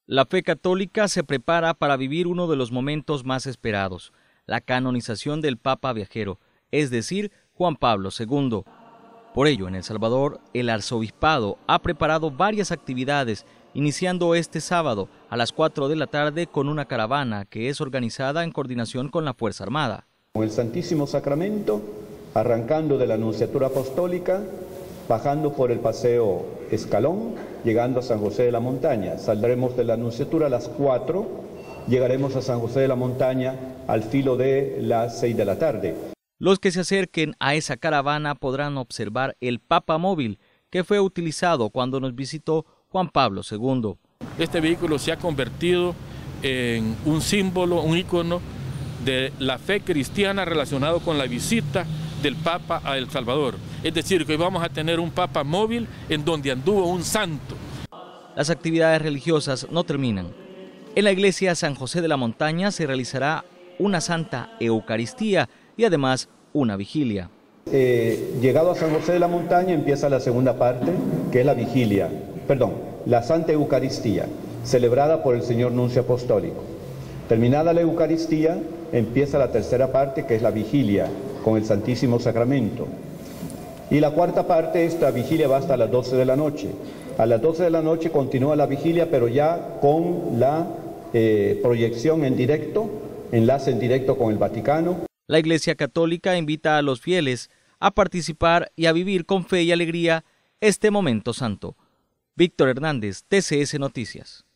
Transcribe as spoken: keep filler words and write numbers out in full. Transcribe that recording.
La fe católica se prepara para vivir uno de los momentos más esperados, la canonización del Papa Viajero, es decir, Juan Pablo segundo. Por ello, en El Salvador, el arzobispado ha preparado varias actividades, iniciando este sábado a las cuatro de la tarde con una caravana que es organizada en coordinación con la Fuerza Armada. Con el Santísimo Sacramento, arrancando de la Nunciatura Apostólica, bajando por el Paseo Escalón, llegando a San José de la Montaña. Saldremos de la Nunciatura a las cuatro, llegaremos a San José de la Montaña al filo de las seis de la tarde. Los que se acerquen a esa caravana podrán observar el Papa Móvil, que fue utilizado cuando nos visitó Juan Pablo segundo. Este vehículo se ha convertido en un símbolo, un ícono de la fe cristiana relacionado con la visita del Papa a El Salvador. Es decir, que hoy vamos a tener un Papa móvil en donde anduvo un santo. Las actividades religiosas no terminan. En la iglesia San José de la Montaña se realizará una Santa Eucaristía y además una vigilia. Eh, llegado a San José de la Montaña empieza la segunda parte, que es la vigilia, perdón, la Santa Eucaristía, celebrada por el señor Nuncio Apostólico. Terminada la Eucaristía, empieza la tercera parte, que es la vigilia, con el Santísimo Sacramento. Y la cuarta parte, esta vigilia va hasta las doce de la noche. A las doce de la noche continúa la vigilia, pero ya con la eh, proyección en directo, enlace en directo con el Vaticano. La Iglesia Católica invita a los fieles a participar y a vivir con fe y alegría este momento santo. Víctor Hernández, T C S Noticias.